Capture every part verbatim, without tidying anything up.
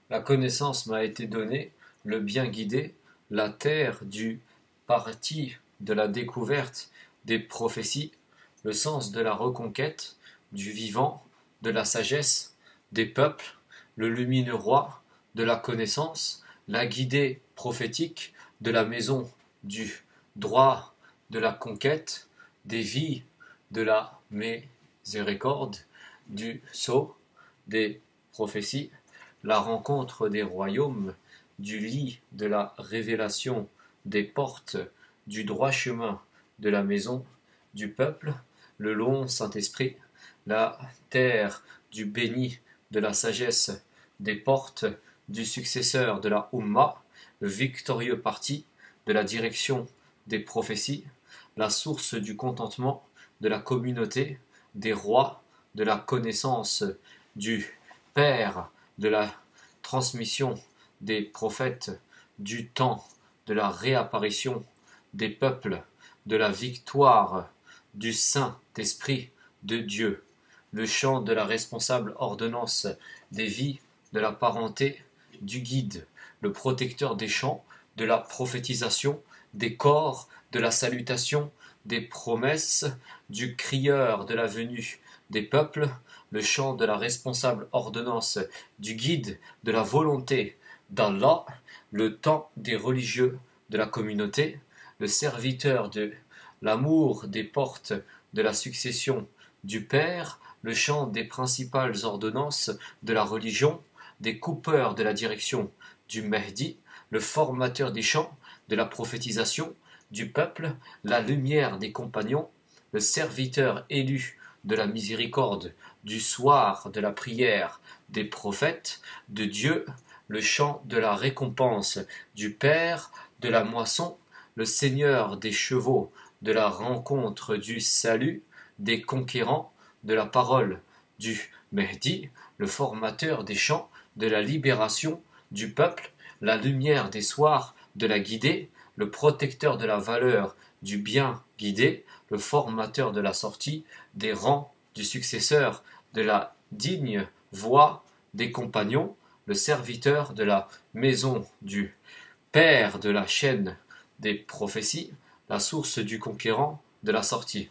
La connaissance m'a été donnée, le bien guidé, la terre du parti de la découverte des prophéties, le sens de la reconquête, du vivant, de la sagesse, des peuples, le lumineux roi, de la connaissance, la guidée prophétique, de la maison du droit, de la conquête, des vies, de la miséricorde, du sceau, des prophéties, la rencontre des royaumes, du lit de la révélation, des portes, du droit chemin, de la maison, du peuple, le long Saint-Esprit, la terre du béni, de la sagesse, des portes, du successeur de la Oumma, le victorieux parti, de la direction des prophéties, la source du contentement, de la communauté, des rois, de la connaissance, du Père, de la transmission des prophètes, du temps, de la réapparition des peuples, de la victoire du Saint-Esprit de Dieu, le chant de la responsable ordonnance des vies, de la parenté, du guide, le protecteur des champs, de la prophétisation, des corps, de la salutation, des promesses, du crieur de la venue des peuples, le chant de la responsable ordonnance du guide de la volonté d'Allah, le temps des religieux de la communauté, le serviteur de l'amour des portes de la succession du Père, le chant des principales ordonnances de la religion, des coupeurs de la direction du Mehdi, le formateur des chants de la prophétisation du peuple, la lumière des compagnons, le serviteur élu de la miséricorde, du soir de la prière des prophètes de Dieu, le chant de la récompense du Père, de la moisson, le Seigneur des chevaux, de la rencontre du salut, des conquérants, de la parole du Mehdi, le formateur des chants, de la libération du peuple, la lumière des soirs, de la guidée, le protecteur de la valeur du bien guidé, le formateur de la sortie, des rangs du successeur, de la digne voix des compagnons, le serviteur de la maison du Père de la chaîne des prophéties, la source du conquérant de la sortie.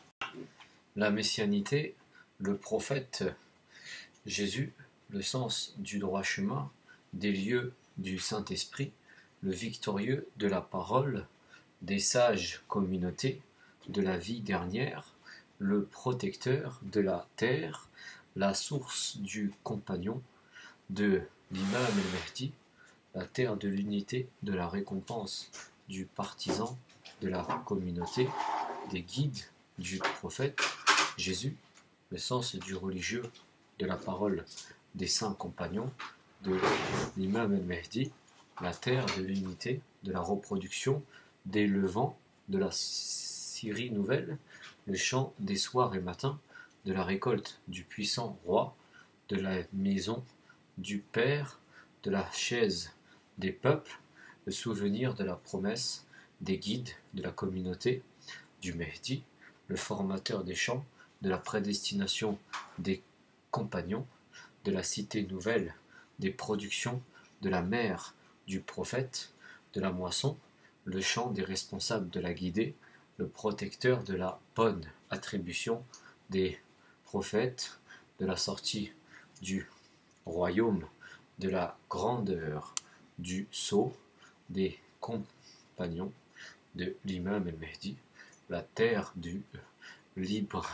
La messianité, le prophète Jésus, le sens du droit chemin, des lieux du Saint-Esprit, le victorieux de la parole, des sages communautés, de la vie dernière, le protecteur de la terre, la source du compagnon, de l'imam el-Mahdi, la terre de l'unité, de la récompense, du partisan, de la communauté, des guides du prophète Jésus, le sens du religieux, de la parole des saints compagnons, de l'imam el-Mahdi, la terre de l'unité, de la reproduction, des levants, de la Syrie nouvelle, le chant des soirs et matins, de la récolte du puissant roi, de la maison du Père, de la chaise des peuples, le souvenir de la promesse, des guides de la communauté, du Mehdi, le formateur des chants, de la prédestination des compagnons, de la cité nouvelle, des productions, de la mère du prophète, de la moisson, le chant des responsables de la guidée, le protecteur de la bonne attribution des prophètes, de la sortie du royaume, de la grandeur du sceau, des compagnons de l'imam el-Mahdi, la terre du libre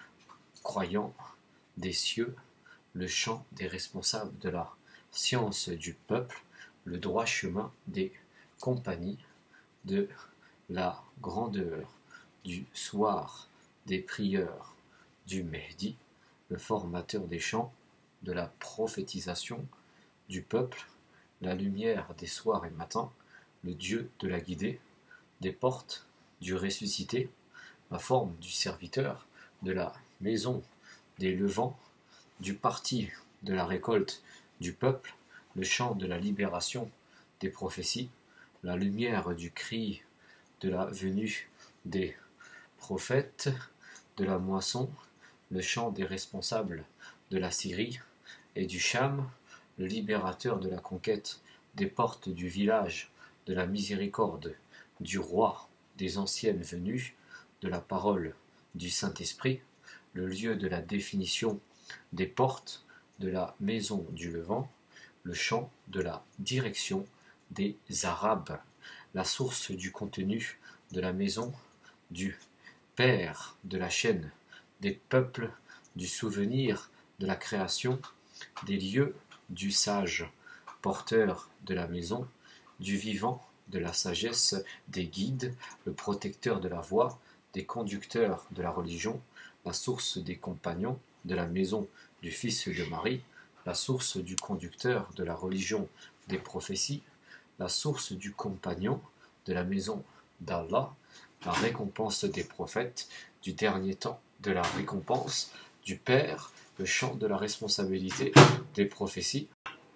croyant des cieux, le chant des responsables de la science du peuple, le droit chemin des compagnies, de la grandeur du soir des prieurs du Mehdi, le formateur des chants, de la prophétisation du peuple, la lumière des soirs et matins, le Dieu de la guidée, des portes du ressuscité, la forme du serviteur, de la maison des levants, du parti de la récolte du peuple, le chant de la libération des prophéties, la lumière du cri de la venue des prophètes, de la moisson, le chant des responsables de la Syrie et du Cham, le libérateur de la conquête, des portes du village, de la miséricorde, du roi, des anciennes venues, de la parole, du Saint-Esprit, le lieu de la définition des portes, de la maison du Levant, le champ de la direction des Arabes, la source du contenu de la maison du Père, de la chaîne des peuples, du souvenir de la création, des lieux du sage, porteur de la maison, du vivant, de la sagesse, des guides, le protecteur de la voie, des conducteurs de la religion, la source des compagnons, de la maison du Fils de Marie, la source du conducteur de la religion des prophéties, la source du compagnon de la maison d'Allah, la récompense des prophètes, du dernier temps de la récompense, du Père, le champ de la responsabilité des prophéties,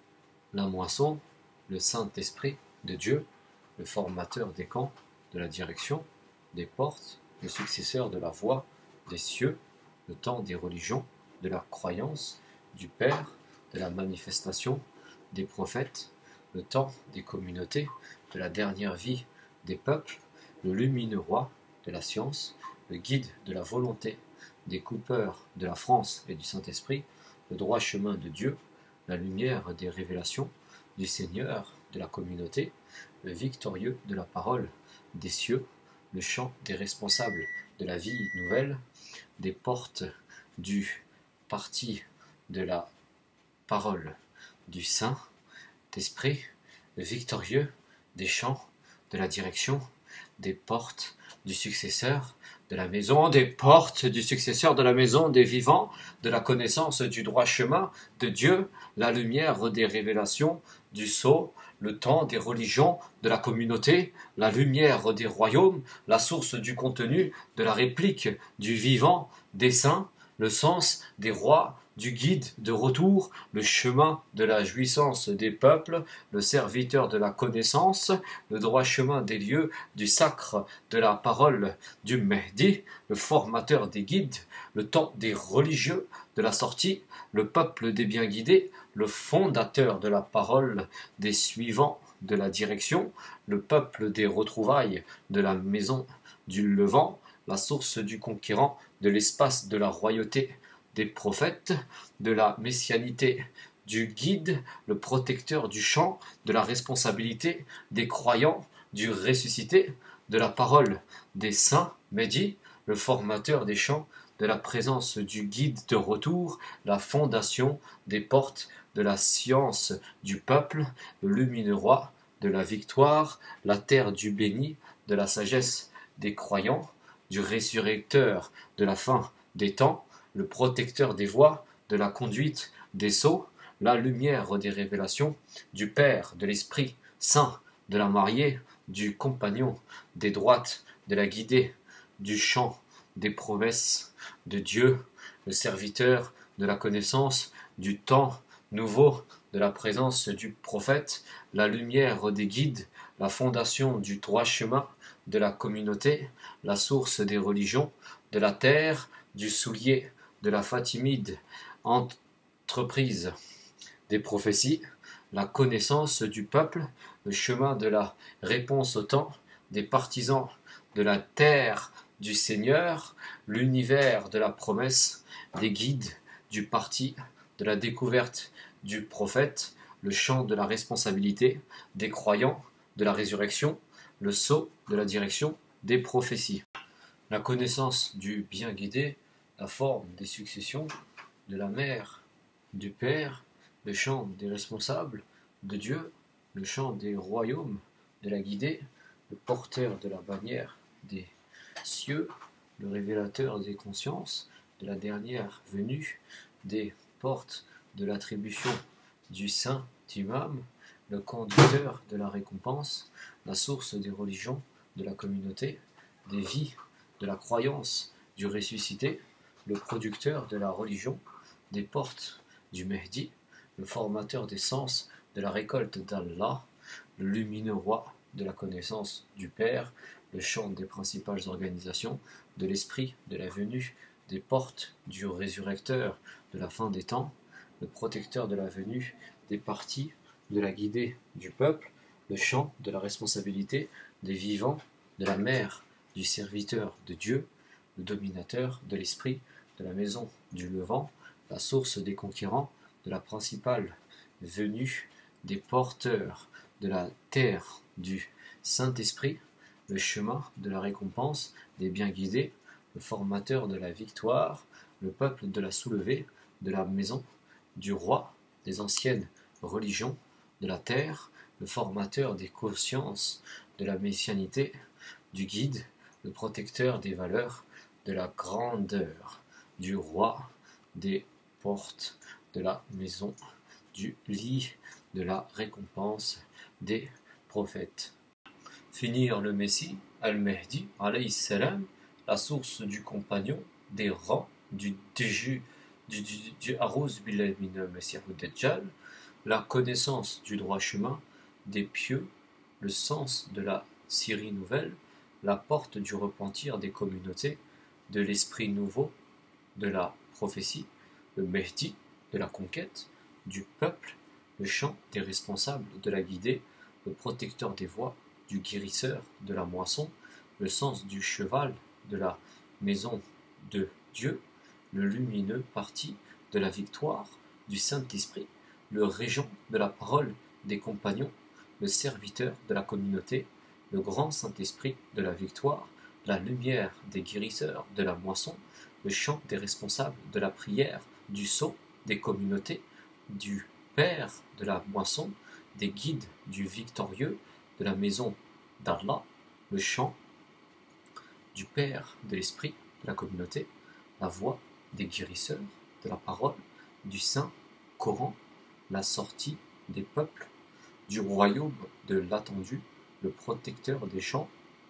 la moisson, le Saint-Esprit de Dieu, le formateur des camps, de la direction, des portes, le successeur de la voie, des cieux, le temps des religions, de la croyance, du Père, de la manifestation, des prophètes, le temps des communautés, de la dernière vie des peuples, le lumineux roi de la science, le guide de la volonté, des coupeurs de la France et du Saint-Esprit, le droit chemin de Dieu, la lumière des révélations, du Seigneur de la communauté, le victorieux de la parole des cieux, le chant des responsables de la vie nouvelle, des portes du parti de la parole du Saint-Esprit, le victorieux des chants de la direction, des portes du successeur de la maison, des portes du successeur de la maison des vivants, de la connaissance du droit chemin de Dieu, la lumière des révélations, du sceau, le temps des religions, de la communauté, la lumière des royaumes, la source du contenu, de la réplique du vivant, des saints, le sens des rois, du guide de retour, le chemin de la jouissance des peuples, le serviteur de la connaissance, le droit chemin des lieux, du sacre de la parole du Mehdi, le formateur des guides, le temps des religieux, de la sortie, le peuple des bien guidés, le fondateur de la parole, des suivants de la direction, le peuple des retrouvailles de la maison du Levant, la source du conquérant, de l'espace de la royauté, des prophètes, de la messianité, du guide, le protecteur du champ, de la responsabilité, des croyants, du ressuscité, de la parole des saints, Mehdi, le formateur des champs, de la présence du guide de retour, la fondation des portes, de la science du peuple, le lumineux roi, de la victoire, la terre du béni, de la sagesse des croyants, du résurrecteur de la fin des temps, le protecteur des voies, de la conduite des sceaux, la lumière des révélations, du Père, de l'Esprit Saint, de la mariée, du compagnon, des droites, de la guidée, du chant, des promesses de Dieu, le serviteur de la connaissance, du temps nouveau, de la présence du prophète, la lumière des guides, la fondation du droit chemin, de la communauté, la source des religions, de la terre, du soulier, de la fatimide entreprise des prophéties, la connaissance du peuple, le chemin de la réponse au temps, des partisans de la terre du Seigneur, l'univers de la promesse, des guides du parti, de la découverte du prophète, le champ de la responsabilité, des croyants, de la résurrection, le sceau de la direction des prophéties, la connaissance du bien guidé, la forme des successions, de la mère, du Père, le chant des responsables, de Dieu, le chant des royaumes, de la guidée, le porteur de la bannière des cieux, le révélateur des consciences, de la dernière venue, des portes de l'attribution du Saint Imam, le conducteur de la récompense, la source des religions, de la communauté, des vies, de la croyance, du ressuscité, le producteur de la religion, des portes du Mehdi, le formateur des sens de la récolte d'Allah, le lumineux roi de la connaissance du Père, le chant des principales organisations, de l'esprit, de la venue, des portes du résurrecteur de la fin des temps, le protecteur de la venue, des partis de la guidée du peuple, le champ de la responsabilité des vivants, de la mère du serviteur de Dieu, le dominateur de l'esprit, de la maison du levant, la source des conquérants, de la principale venue des porteurs de la terre du Saint-Esprit, le chemin de la récompense des bien guidés, le formateur de la victoire, le peuple de la soulevée, de la maison du roi, des anciennes religions, de la terre, le formateur des consciences, de la messianité, du guide, le protecteur des valeurs, de la grandeur, du roi, des portes, de la maison, du lit, de la récompense des prophètes. Finir le Messie, Al-Mahdi, alayhi salam, la source du compagnon, des rangs, du déju, du, du, du Arouz Billahi min Messih Dajjal, la connaissance du droit chemin, des pieux, le sens de la Syrie nouvelle, la porte du repentir des communautés, de l'esprit nouveau, de la prophétie, le Mehdi, de la conquête, du peuple, le chant des responsables de la guidée, le protecteur des voies, du guérisseur de la moisson, le sens du cheval de la maison de Dieu, le lumineux parti de la victoire du Saint-Esprit, le régent de la parole des compagnons, le serviteur de la communauté, le grand Saint-Esprit de la victoire, la lumière des guérisseurs de la moisson, le chant des responsables de la prière, du sceau des communautés, du Père de la moisson, des guides du victorieux, de la maison d'Allah, le chant du Père de l'Esprit de la communauté, la voix des guérisseurs de la parole, du Saint Coran, la sortie des peuples, du royaume de l'attendu, le protecteur des champs,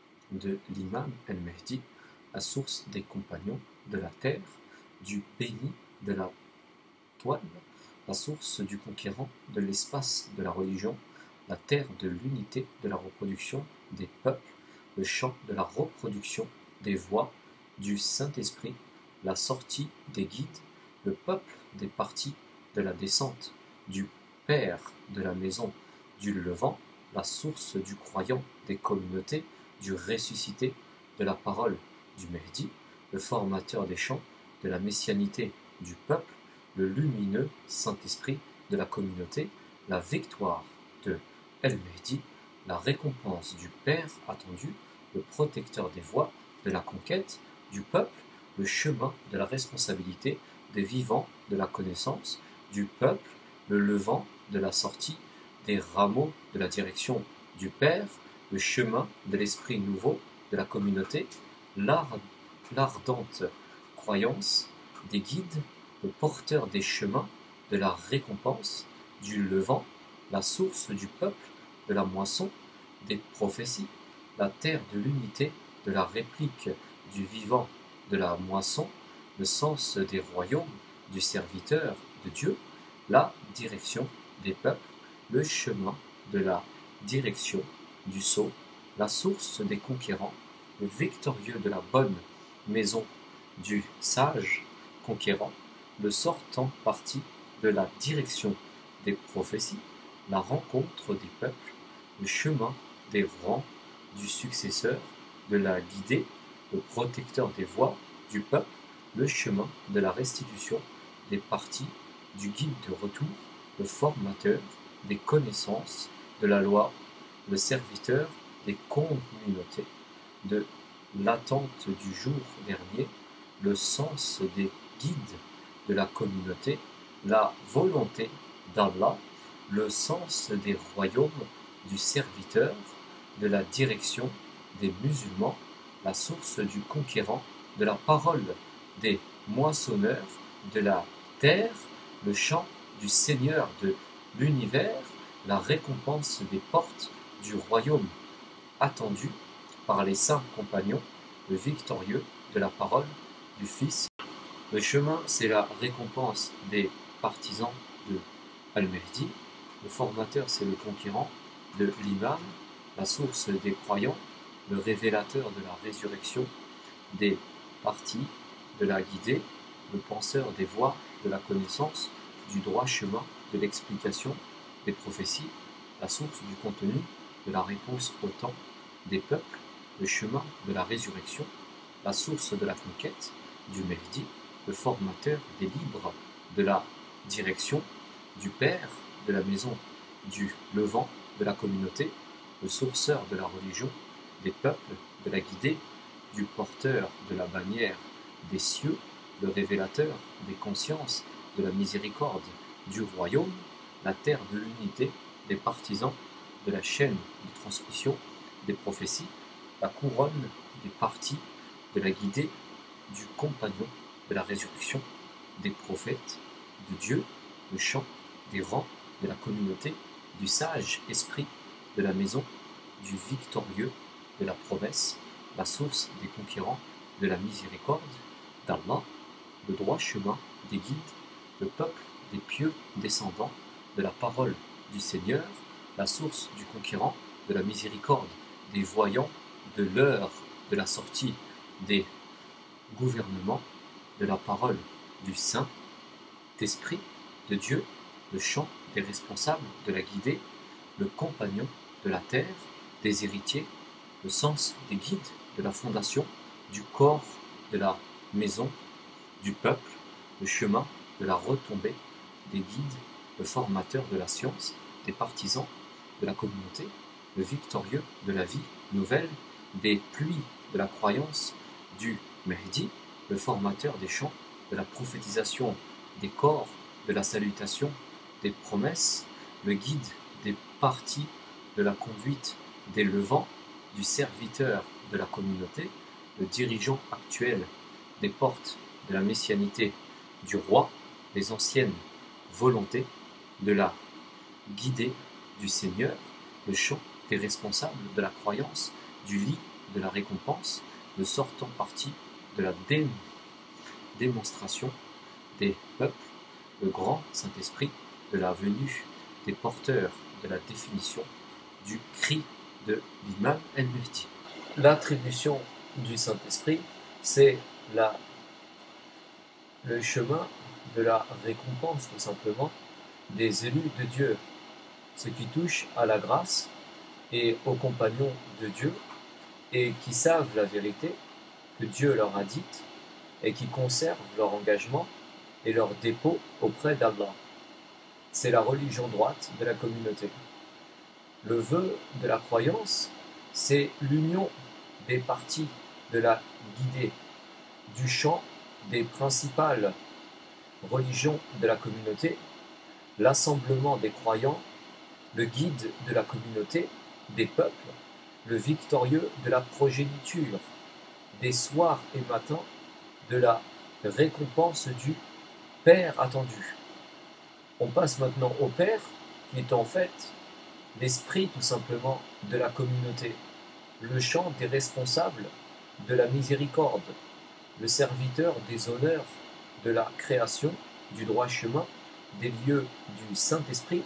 de l'imam El-Mehdi, la source des compagnons de la terre, du béni de la toile, la source du conquérant de l'espace de la religion, la terre de l'unité de la reproduction des peuples, le champ de la reproduction des voix du Saint-Esprit, la sortie des guides, le peuple des parties de la descente du Père de la maison du Levant, la source du croyant des communautés, du ressuscité, de la parole du Mehdi, le formateur des chants, de la messianité du peuple, le lumineux Saint-Esprit de la communauté, la victoire de El-Mehdi, la récompense du Père attendu, le protecteur des voies, de la conquête, du peuple, le chemin de la responsabilité, des vivants, de la connaissance, du peuple, le levant de la sortie, des rameaux de la direction du Père, le chemin de l'esprit nouveau de la communauté, l'ard- l'ardente croyance des guides, le porteur des chemins de la récompense, du levant, la source du peuple, de la moisson, des prophéties, la terre de l'unité, de la réplique du vivant, de la moisson, le sens des royaumes, du serviteur de Dieu, la direction des peuples, le chemin de la direction du sceau, la source des conquérants, le victorieux de la bonne maison du sage conquérant, le sortant parti de la direction des prophéties, la rencontre des peuples, le chemin des rangs du successeur, de la guidée, le protecteur des voies du peuple, le chemin de la restitution des parties, du guide de retour, le formateur des connaissances de la loi, le serviteur des communautés, de l'attente du jour dernier, le sens des guides de la communauté, la volonté d'Allah, le sens des royaumes du serviteur, de la direction des musulmans, la source du conquérant, de la parole des moissonneurs, de la terre, le chant du Seigneur de l'univers, la récompense des portes du royaume attendu par les saints compagnons, le victorieux de la parole du Fils. Le chemin, c'est la récompense des partisans de Al-Mehdi. Le formateur, c'est le conquérant de l'imam, la source des croyants, le révélateur de la résurrection des partis, de la guidée, le penseur des voies, de la connaissance, du droit chemin, de l'explication, des prophéties, la source du contenu de la réponse au temps des peuples, le chemin de la résurrection, la source de la conquête du Mehdi, le formateur des libres de la direction, du père de la maison du levant de la communauté, le sourceur de la religion, des peuples, de la guidée, du porteur de la bannière des cieux, le révélateur des consciences, de la miséricorde, du royaume, la terre de l'unité, des partisans, de la chaîne de transmission, des prophéties, la couronne des partis, de la guidée, du compagnon de la résurrection, des prophètes, de Dieu, le chant, des rangs de la communauté, du sage esprit de la maison, du victorieux de la promesse, la source des conquérants de la miséricorde, d'Allah, le droit chemin des guides, le peuple des pieux descendants de la parole du Seigneur, la source du conquérant de la miséricorde, des voyants de l'heure de la sortie des gouvernements, de la parole du Saint-Esprit de Dieu, le chant des responsables de la guidée, le compagnon de la terre, des héritiers, le sens des guides de la fondation, du corps de la maison, du peuple, le chemin de la retombée, des guides, le formateur de la science, des partisans de la communauté, le victorieux de la vie nouvelle, des pluies de la croyance, du Mehdi, le formateur des chants, de la prophétisation des corps, de la salutation, des promesses, le guide des partis, de la conduite des levants, du serviteur de la communauté, le dirigeant actuel des portes de la messianité, du roi, les anciennes volontés, de la guidée du Seigneur, le chant des responsables de la croyance, du lit de la récompense, le sortant parti de la dé démonstration des peuples, le grand Saint-Esprit de la venue des porteurs de la définition, du cri de l'imam el-Mehdi. L'attribution du Saint-Esprit, c'est la, le chemin de la récompense, tout simplement, des élus de Dieu, ceux qui touchent à la grâce et aux compagnons de Dieu et qui savent la vérité que Dieu leur a dite et qui conservent leur engagement et leur dépôt auprès d'Allah. C'est la religion droite de la communauté. Le vœu de la croyance, c'est l'union des parties de la guidée, du chant des principales religions de la communauté, l'assemblement des croyants, le guide de la communauté, des peuples, le victorieux de la progéniture, des soirs et matins, de la récompense du Père attendu. On passe maintenant au Père, qui est en fait l'esprit tout simplement de la communauté, le chant des responsables de la miséricorde, le serviteur des honneurs de la création, du droit chemin, des lieux du Saint-Esprit,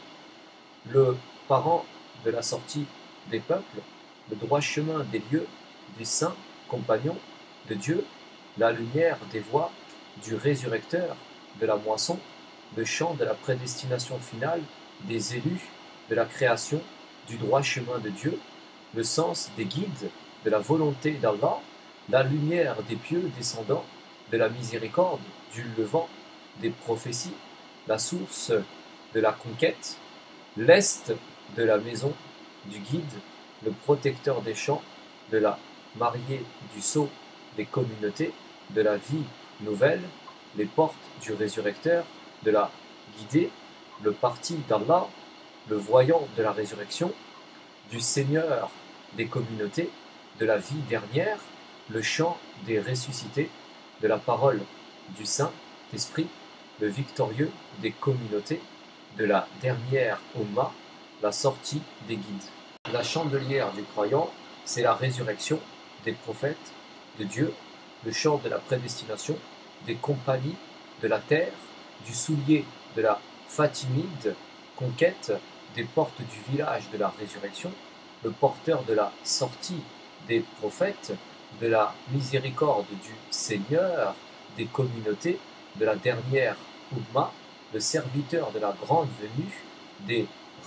le parent de la sortie des peuples, le droit chemin des lieux du Saint compagnon de Dieu, la lumière des voies du résurrecteur de la moisson, le chant de la prédestination finale des élus de la création, du droit chemin de Dieu, le sens des guides de la volonté d'Allah, la lumière des pieux descendants de la miséricorde du levant des prophéties, la source de la conquête, l'est de la maison du guide, le protecteur des champs, de la mariée du sceau des communautés, de la vie nouvelle, les portes du résurrecteur, de la guidée, le parti d'Allah, le voyant de la résurrection, du Seigneur des communautés, de la vie dernière, le chant des ressuscités, de la parole du Saint-Esprit, le victorieux des communautés, de la dernière Ummah, la sortie des guides. La chandelière du croyant, c'est la résurrection des prophètes de Dieu, le chant de la prédestination, des compagnies de la terre, du soulier de la Fatimide, conquête des portes du village de la résurrection, le porteur de la sortie des prophètes, de la miséricorde du Seigneur, des communautés, de la dernière Ummah, le serviteur de la grande venue, des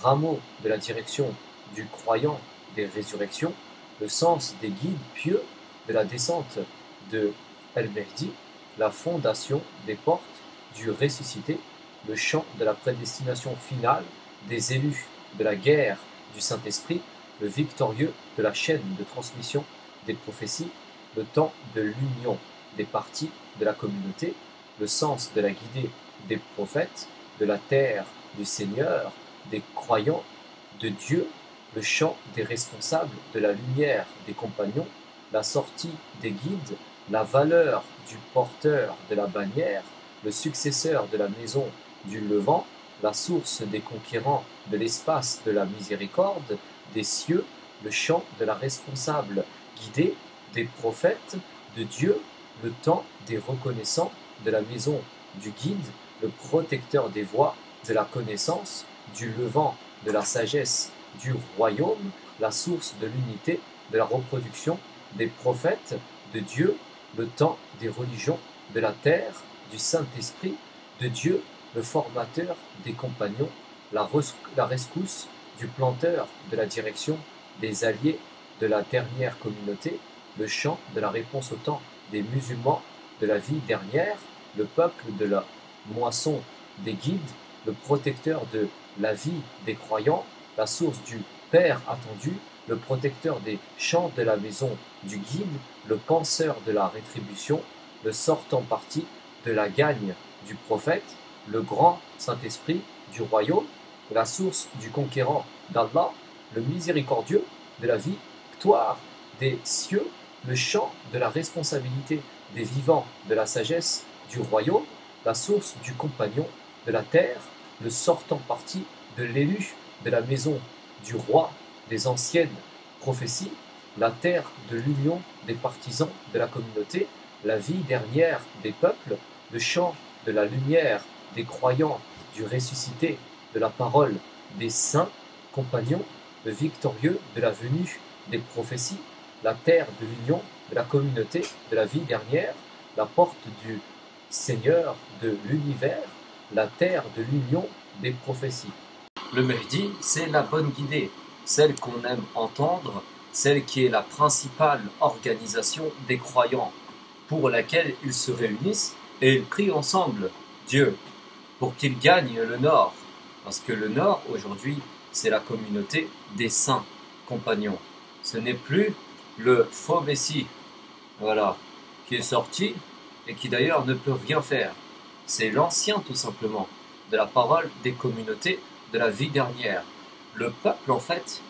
rameau de la direction du croyant des résurrections, le sens des guides pieux de la descente de El-Mehdi, la fondation des portes du ressuscité, le chant de la prédestination finale des élus de la guerre du Saint-Esprit, le victorieux de la chaîne de transmission des prophéties, le temps de l'union des parties de la communauté, le sens de la guidée des prophètes, de la terre du Seigneur, des croyants, de Dieu, le chant des responsables de la lumière des compagnons, la sortie des guides, la valeur du porteur de la bannière, le successeur de la maison du Levant, la source des conquérants de l'espace de la miséricorde, des cieux, le chant de la responsable guidée, des prophètes, de Dieu, le temps des reconnaissants de la maison du guide, le protecteur des voies de la connaissance, du levant de la sagesse du royaume, la source de l'unité de la reproduction des prophètes, de Dieu, le temps des religions de la terre, du Saint-Esprit, de Dieu, le formateur des compagnons, la, la rescousse du planteur de la direction des alliés de la dernière communauté, le chant de la réponse au temps des musulmans de la vie dernière, le peuple de la moisson des guides, le protecteur de la vie des croyants, la source du Père attendu, le protecteur des champs de la maison du guide, le penseur de la rétribution, le sortant parti de la gagne du prophète, le grand Saint-Esprit du royaume, la source du conquérant d'Allah, le miséricordieux de la victoire des cieux, le chant de la responsabilité des vivants de la sagesse du royaume, la source du compagnon de la terre, le sortant parti de l'élu de la maison du roi des anciennes prophéties, la terre de l'union des partisans de la communauté, la vie dernière des peuples, le chant de la lumière des croyants du ressuscité de la parole des saints compagnons, le victorieux de la venue des prophéties, la terre de l'union de la communauté de la vie dernière, la porte du Seigneur de l'univers, la terre de l'union des prophéties. Le Mehdi, c'est la bonne guidée, celle qu'on aime entendre, celle qui est la principale organisation des croyants, pour laquelle ils se réunissent et ils prient ensemble Dieu pour qu'il gagne le Nord, parce que le Nord aujourd'hui c'est la communauté des saints compagnons. Ce n'est plus le faux Messie, voilà, qui est sorti et qui d'ailleurs ne peut rien faire. C'est l'ancien tout simplement, de la parole des communautés de la vie dernière. Le peuple en fait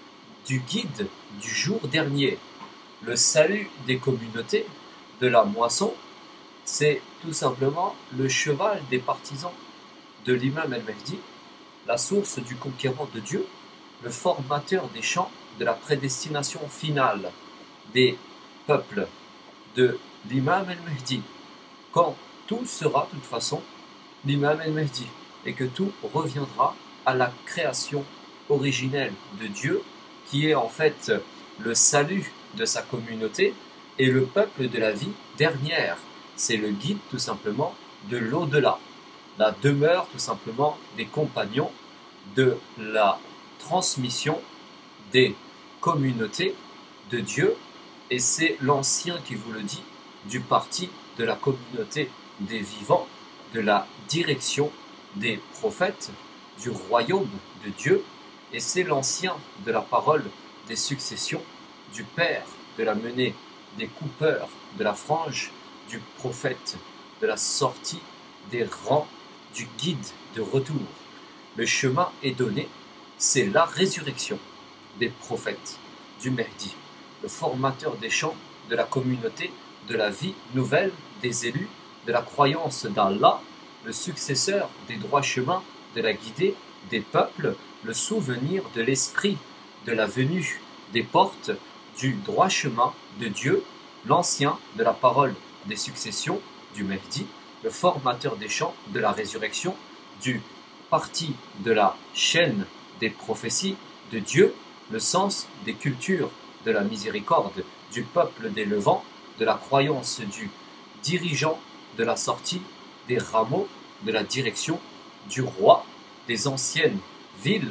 du guide du jour dernier. Le salut des communautés de la moisson, c'est tout simplement le cheval des partisans de l'imam El-Mehdi, la source du conquérant de Dieu, le formateur des champs de la prédestination finale des peuples de l'imam El-Mehdi. Quand tout sera, de toute façon, l'imam El-Mehdi, et que tout reviendra à la création originelle de Dieu, qui est en fait le salut de sa communauté et le peuple de la vie dernière. C'est le guide tout simplement de l'au-delà, la demeure tout simplement des compagnons de la transmission des communautés de Dieu, et c'est l'ancien qui vous le dit, du parti de la communauté des vivants, de la direction des prophètes, du royaume de Dieu, et c'est l'ancien de la parole des successions, du père de la menée des coupeurs de la frange, du prophète de la sortie des rangs, du guide de retour. Le chemin est donné, c'est la résurrection des prophètes, du Mehdi, le formateur des champs de la communauté, de la vie nouvelle des élus, de la croyance d'Allah, le successeur des droits chemins, de la guidée des peuples, le souvenir de l'esprit de la venue des portes, du droit chemin de Dieu, l'ancien de la parole des successions, du Mehdi, le formateur des champs de la résurrection, du parti de la chaîne des prophéties de Dieu, le sens des cultures de la miséricorde du peuple des levants, de la croyance du dirigeant de la sortie des rameaux, de la direction du roi des anciennes villes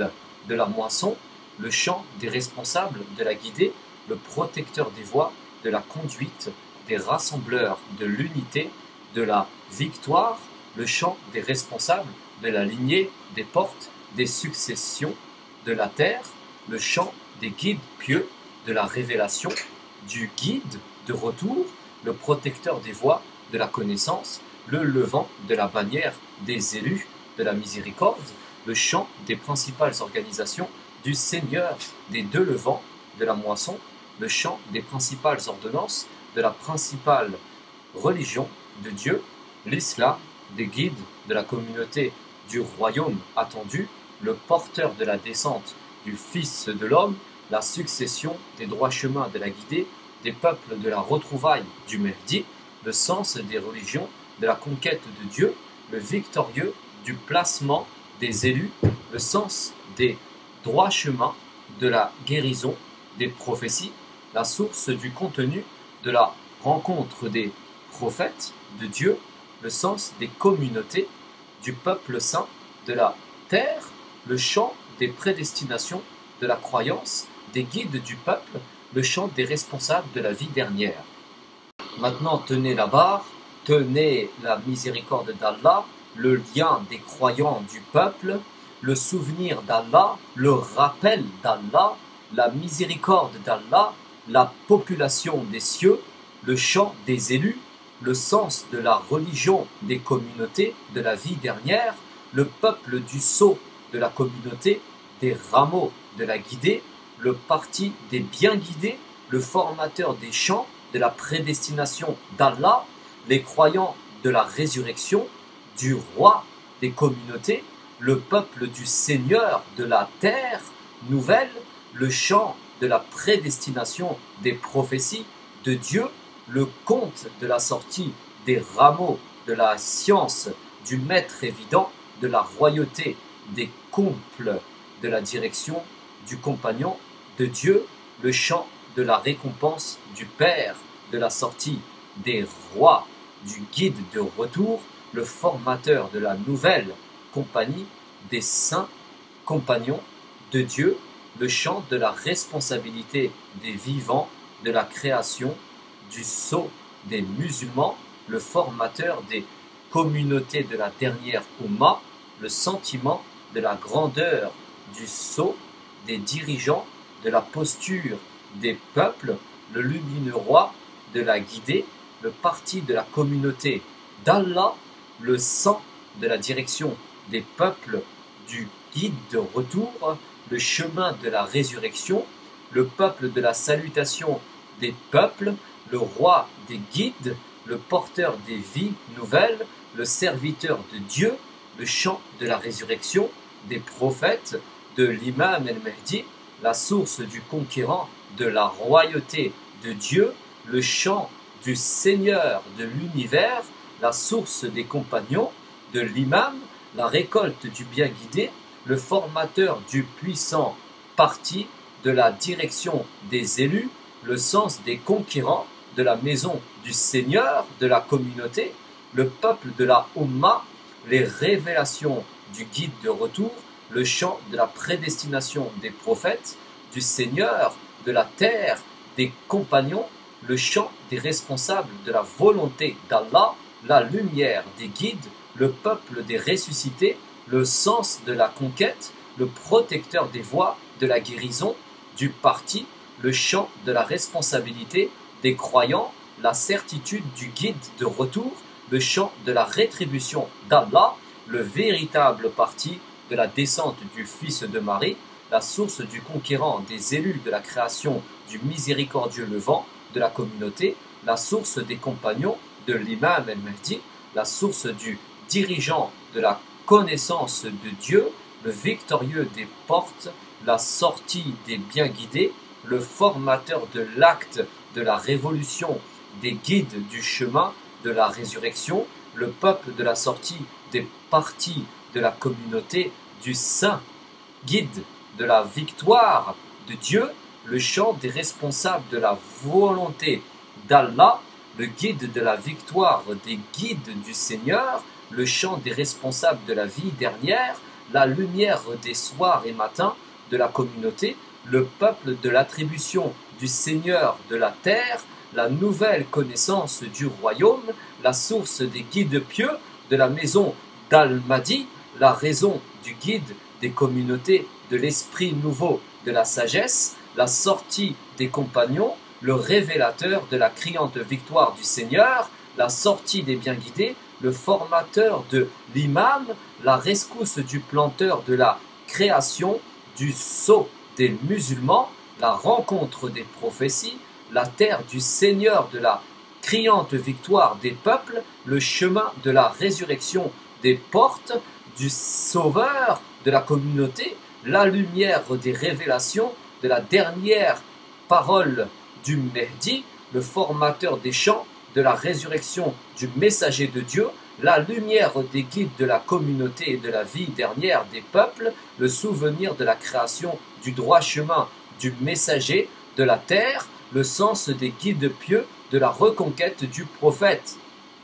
de la moisson, le chant des responsables de la guidée, le protecteur des voies, de la conduite, des rassembleurs de l'unité, de la victoire, le chant des responsables de la lignée, des portes, des successions, de la terre, le chant des guides pieux, de la révélation, du guide de retour, le protecteur des voies, de la connaissance, le levant de la bannière des élus, de la miséricorde, le chant des principales organisations, du Seigneur des deux levants, de la moisson, le chant des principales ordonnances, de la principale religion de Dieu, l'islam, des guides de la communauté du royaume attendu, le porteur de la descente du Fils de l'homme, la succession des droits chemins de la guidée, des peuples de la retrouvaille du Mehdi, le sens des religions, de la conquête de Dieu, le victorieux du placement des élus, le sens des droits chemins, de la guérison, des prophéties, la source du contenu de la rencontre des prophètes de Dieu, le sens des communautés, du peuple saint, de la terre, le chant des prédestinations, de la croyance, des guides du peuple, le chant des responsables de la vie dernière. Maintenant, tenez la barre, tenez la miséricorde d'Allah, le lien des croyants du peuple, le souvenir d'Allah, le rappel d'Allah, la miséricorde d'Allah, la population des cieux, le chant des élus, le sens de la religion des communautés de la vie dernière, le peuple du sceau de la communauté, des rameaux de la guidée, le parti des bien guidés, le formateur des chants de la prédestination d'Allah, les croyants de la résurrection, du roi des communautés, le peuple du Seigneur de la terre nouvelle, le chant de la prédestination des prophéties de Dieu, le conte de la sortie des rameaux de la science du maître évident, de la royauté des comples de la direction du compagnon de Dieu, le chant de la récompense du Père, de la sortie des rois, du guide de retour, le formateur de la nouvelle compagnie des saints compagnons de Dieu, le chant de la responsabilité des vivants, de la création, du sceau des musulmans, le formateur des communautés de la dernière Oumma, le sentiment de la grandeur du sceau des dirigeants, de la posture des peuples, le lumineux roi de la guidée, le parti de la communauté d'Allah, le sang de la direction des peuples, du guide de retour, le chemin de la résurrection, le peuple de la salutation des peuples, le roi des guides, le porteur des vies nouvelles, le serviteur de Dieu, le chant de la résurrection, des prophètes, de l'imam el-Mahdi, la source du conquérant de la royauté de Dieu, le chant du Seigneur de l'univers, la source des compagnons, de l'imam, la récolte du bien guidé, le formateur du puissant parti, de la direction des élus, le sens des conquérants, de la maison du Seigneur, de la communauté, le peuple de la Oumma, les révélations du guide de retour, le chant de la prédestination des prophètes, du Seigneur, de la terre, des compagnons, le chant des responsables de la volonté d'Allah, la lumière des guides, le peuple des ressuscités, le sens de la conquête, le protecteur des voies de la guérison, du parti, le chant de la responsabilité des croyants, la certitude du guide de retour, le chant de la rétribution d'Allah, le véritable parti de la descente du Fils de Marie, la source du conquérant des élus de la création du miséricordieux levant de la communauté, la source des compagnons de l'imam el-Mahdi, la source du dirigeant de la connaissance de Dieu, le victorieux des portes, la sortie des bien guidés, le formateur de l'acte de la révolution, des guides du chemin de la résurrection, le peuple de la sortie des parties de la communauté du saint, guide de la victoire de Dieu, le chant des responsables de la volonté d'Allah, le guide de la victoire des guides du Seigneur, le chant des responsables de la vie dernière, la lumière des soirs et matins, de la communauté, le peuple de l'attribution du Seigneur de la terre, la nouvelle connaissance du royaume, la source des guides pieux de la maison d'Al-Mahdi, la raison du guide des communautés, de l'esprit nouveau de la sagesse, la sortie des compagnons, le révélateur de la criante victoire du Seigneur, la sortie des bien guidés, le formateur de l'imam, la rescousse du planteur de la création, du sceau des musulmans, la rencontre des prophéties, la terre du Seigneur de la criante victoire des peuples, le chemin de la résurrection des portes, du Sauveur de la communauté, la lumière des révélations, de la dernière parole du Mehdi, le formateur des chants, de la résurrection du messager de Dieu, la lumière des guides de la communauté et de la vie dernière des peuples, le souvenir de la création du droit chemin du messager de la terre, le sens des guides pieux de la reconquête du prophète.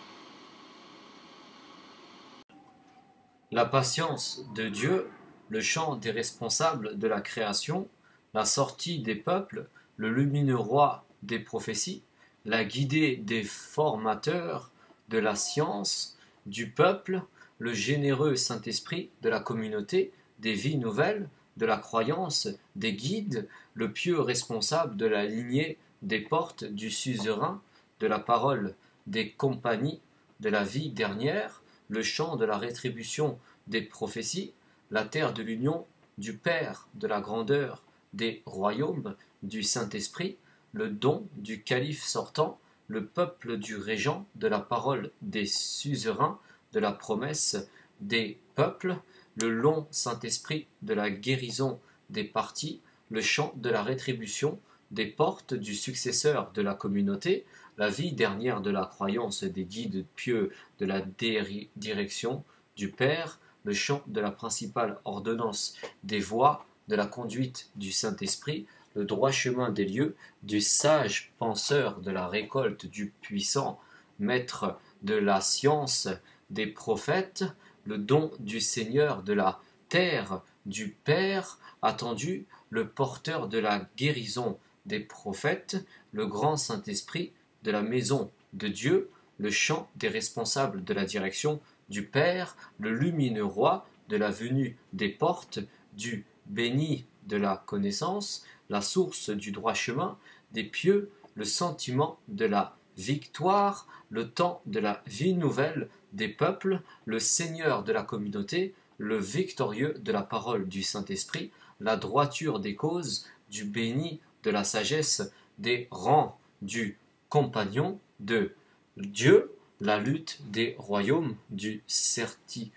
La patience de Dieu, le chant des responsables de la création, la sortie des peuples, le lumineux roi des prophéties, la guidée des formateurs de la science, du peuple, le généreux Saint-Esprit de la communauté, des vies nouvelles, de la croyance, des guides, le pieux responsable de la lignée des portes du suzerain, de la parole des compagnies, de la vie dernière, le chant de la rétribution des prophéties, la terre de l'union, du Père, de la grandeur, des royaumes, du Saint-Esprit, le don du calife sortant, le peuple du régent, de la parole des suzerains, de la promesse des peuples, le long Saint-Esprit de la guérison des partis, le chant de la rétribution des portes du successeur de la communauté, la vie dernière de la croyance des guides pieux de la direction du Père, le chant de la principale ordonnance des voies, de la conduite du Saint-Esprit, le droit chemin des lieux, du sage penseur de la récolte du puissant, maître de la science des prophètes, le don du Seigneur de la terre, du Père attendu, le porteur de la guérison des prophètes, le grand Saint-Esprit de la maison de Dieu, le chant des responsables de la direction du Père, le lumineux roi de la venue des portes, du béni de la connaissance, la source du droit chemin, des pieux, le sentiment de la victoire, le temps de la vie nouvelle des peuples, le Seigneur de la communauté, le victorieux de la parole du Saint-Esprit, la droiture des causes, du béni de la sagesse, des rangs du compagnon de Dieu, la lutte des royaumes, du certi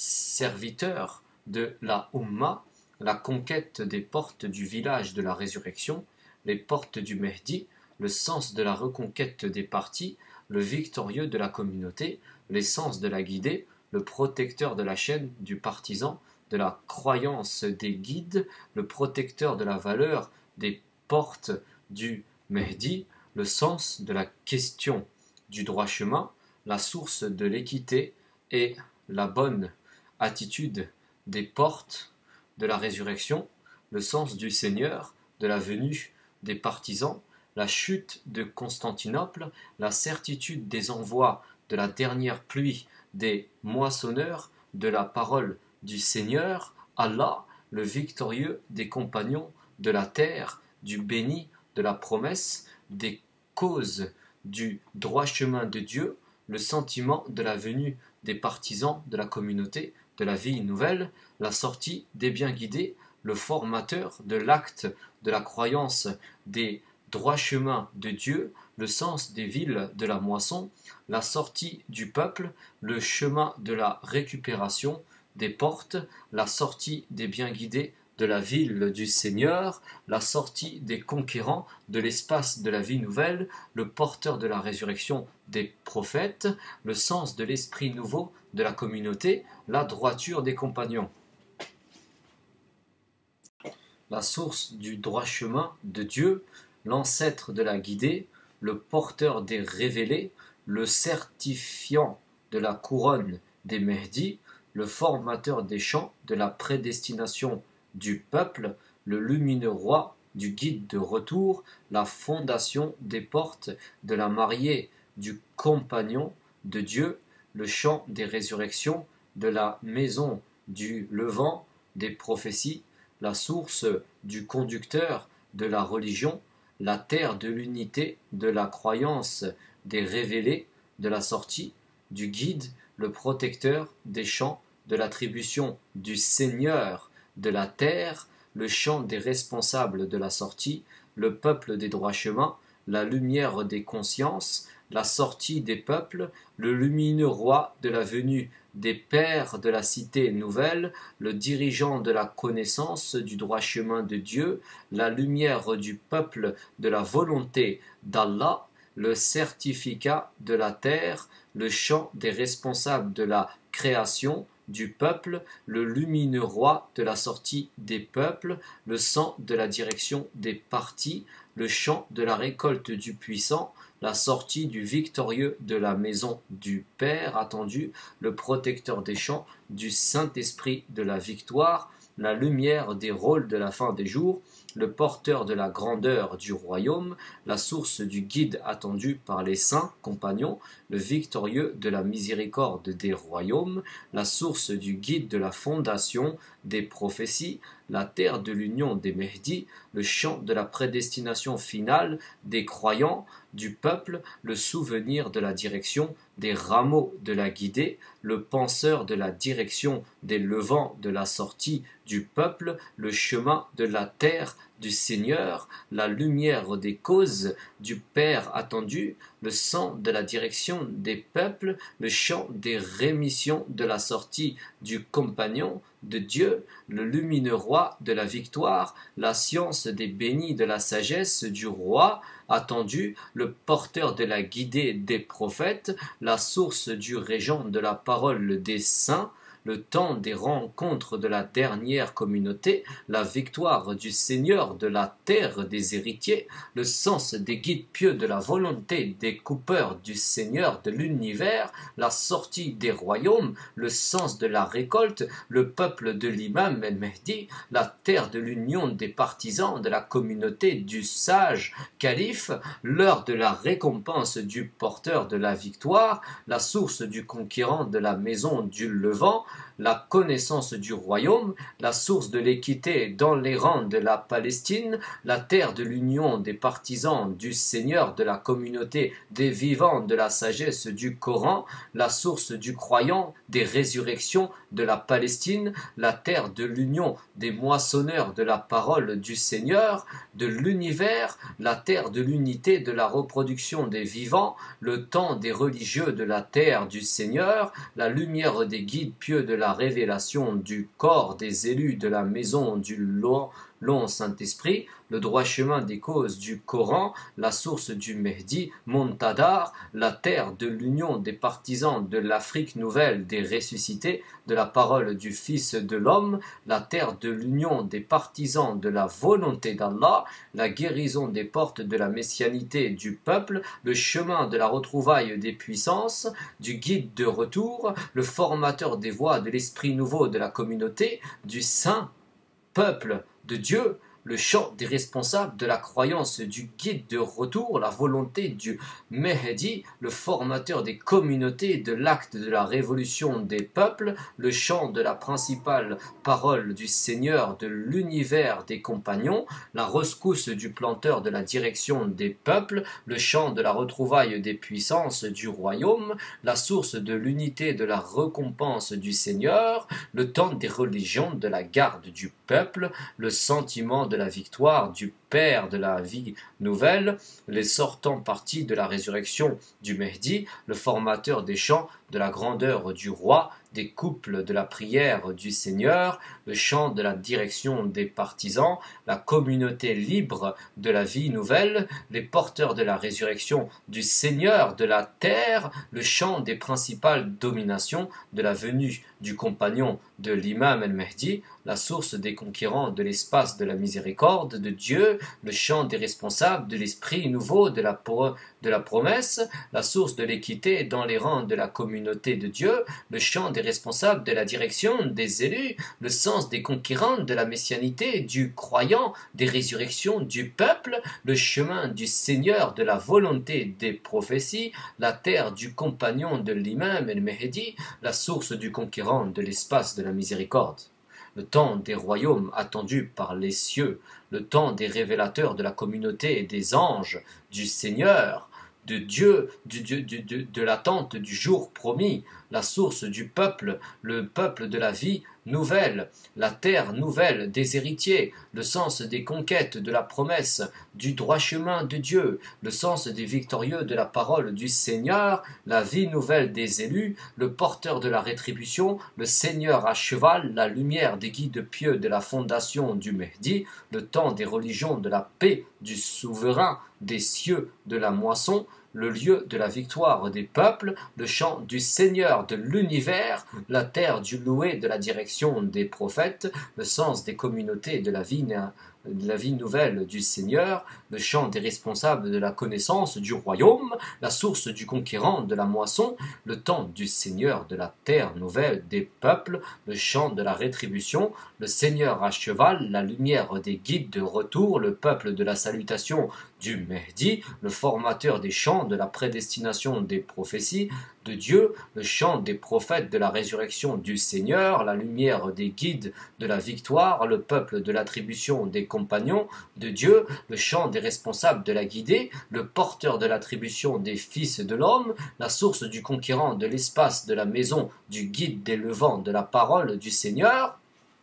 serviteur de la Oumma, la conquête des portes du village de la résurrection, les portes du Mehdi, le sens de la reconquête des partis, le victorieux de la communauté, l'essence de la guidée, le protecteur de la chaîne du partisan, de la croyance des guides, le protecteur de la valeur des portes du Mehdi, le sens de la question du droit chemin, la source de l'équité et la bonne attitude des portes de la résurrection, le sens du Seigneur, de la venue des partisans, la chute de Constantinople, la certitude des envois de la dernière pluie des moissonneurs, de la parole du Seigneur, Allah, le victorieux des compagnons de la terre, du béni de la promesse, des causes du droit chemin de Dieu, le sentiment de la venue des partisans de la communauté, de la vie nouvelle, la sortie des bien guidés, le formateur de l'acte de la croyance des droits chemins de Dieu, le sens des villes de la moisson, la sortie du peuple, le chemin de la récupération des portes, la sortie des bien guidés de la ville du Seigneur, la sortie des conquérants de l'espace de la vie nouvelle, le porteur de la résurrection des prophètes, le sens de l'esprit nouveau de la communauté, la droiture des compagnons. La source du droit chemin de Dieu, l'ancêtre de la guidée, le porteur des révélés, le certifiant de la couronne des Mehdi, le formateur des chants de la prédestination du peuple, le lumineux roi du guide de retour, la fondation des portes de la mariée du compagnon de Dieu, le chant des résurrections de la maison du levant des prophéties, la source du conducteur de la religion, la terre de l'unité de la croyance des révélés, de la sortie, du guide, le protecteur des champs, de l'attribution du Seigneur de la terre, le chant des responsables de la sortie, le peuple des droits chemins, la lumière des consciences, la sortie des peuples, le lumineux roi de la venue des pères de la cité nouvelle, le dirigeant de la connaissance du droit chemin de Dieu, la lumière du peuple de la volonté d'Allah, le certificat de la terre, le chant des responsables de la création du peuple, le lumineux roi de la sortie des peuples, le sang de la direction des partis, le chant de la récolte du puissant, la sortie du victorieux de la maison du Père attendu, le protecteur des champs, du Saint-Esprit de la victoire, la lumière des rôles de la fin des jours, le porteur de la grandeur du royaume, la source du guide attendu par les saints compagnons, le victorieux de la miséricorde des royaumes, la source du guide de la fondation des prophéties, la terre de l'union des Mehdi, le champ de la prédestination finale des croyants, du peuple, le souvenir de la direction des rameaux de la guidée, le penseur de la direction des levants de la sortie du peuple, le chemin de la terre du Seigneur, la lumière des causes du Père attendu, le sang de la direction des peuples, le chant des rémissions de la sortie du compagnon de Dieu, le lumineux roi de la victoire, la science des bénis de la sagesse du roi attendu, le porteur de la guidée des prophètes, la source du régent de la parole des saints, le temps des rencontres de la dernière communauté, la victoire du Seigneur de la terre des héritiers, le sens des guides pieux de la volonté des coupeurs du Seigneur de l'univers, la sortie des royaumes, le sens de la récolte, le peuple de l'imam el-Mehdi, la terre de l'union des partisans de la communauté du sage calife, l'heure de la récompense du porteur de la victoire, la source du conquérant de la maison du Levant, la connaissance du royaume, la source de l'équité dans les rangs de la Palestine, la terre de l'union des partisans du Seigneur de la communauté des vivants de la sagesse du Coran, la source du croyant des résurrections de la Palestine, la terre de l'union des moissonneurs de la parole du Seigneur, de l'univers, la terre de l'unité de la reproduction des vivants, le temps des religieux de la terre du Seigneur, la lumière des guides pieux de la révélation du corps des élus de la maison du long, long Saint-Esprit, le droit chemin des causes du Coran, la source du Mehdi, Montadar, la terre de l'union des partisans de l'Afrique nouvelle des ressuscités, de la parole du Fils de l'homme, la terre de l'union des partisans de la volonté d'Allah, la guérison des portes de la messianité du peuple, le chemin de la retrouvaille des puissances, du guide de retour, le formateur des voies de l'esprit nouveau de la communauté, du saint peuple de Dieu, le chant des responsables de la croyance du guide de retour, la volonté du Mehdi, le formateur des communautés, de l'acte de la révolution des peuples, le chant de la principale parole du Seigneur de l'univers des compagnons, la rescousse du planteur de la direction des peuples, le chant de la retrouvaille des puissances du royaume, la source de l'unité de la récompense du Seigneur, le temps des religions de la garde du peuple, le sentiment de la victoire du Père de la vie nouvelle, les sortants partis de la résurrection du Mehdi, le formateur des chants de la grandeur du roi, des couples de la prière du Seigneur, le chant de la direction des partisans, la communauté libre de la vie nouvelle, les porteurs de la résurrection du Seigneur de la terre, le chant des principales dominations de la venue du compagnon de l'imam el-Mehdi, la source des conquérants de l'espace de la miséricorde de Dieu, Dieu, le chant des responsables de l'esprit nouveau de la, pro de la promesse, la source de l'équité dans les rangs de la communauté de Dieu, le chant des responsables de la direction des élus, le sens des conquérants de la messianité, du croyant, des résurrections du peuple, le chemin du Seigneur de la volonté des prophéties, la terre du compagnon de l'imam el-Mehdi, la source du conquérant de l'espace de la miséricorde. Le temps des royaumes attendus par les cieux, le temps des révélateurs de la communauté et des anges, du Seigneur, de Dieu, du, du, du, du, de l'attente du jour promis, la source du peuple, le peuple de la vie nouvelle, la terre nouvelle des héritiers, le sens des conquêtes de la promesse, du droit chemin de Dieu, le sens des victorieux de la parole du Seigneur, la vie nouvelle des élus, le porteur de la rétribution, le Seigneur à cheval, la lumière des guides pieux de la fondation du Mehdi, le temps des religions de la paix du souverain, des cieux de la moisson, le lieu de la victoire des peuples, le chant du Seigneur de l'univers, la terre du loué de la direction des prophètes, le sens des communautés de la vie, de la vie nouvelle du Seigneur, le chant des responsables de la connaissance du royaume, la source du conquérant de la moisson, le temps du Seigneur de la terre nouvelle des peuples, le chant de la rétribution, le Seigneur à cheval, la lumière des guides de retour, le peuple de la salutation du Mehdi, le formateur des chants de la prédestination des prophéties de Dieu, le chant des prophètes de la résurrection du Seigneur, la lumière des guides de la victoire, le peuple de l'attribution des compagnons de Dieu, le chant des responsables de la guidée, le porteur de l'attribution des fils de l'homme, la source du conquérant de l'espace de la maison du guide des levants de la parole du Seigneur,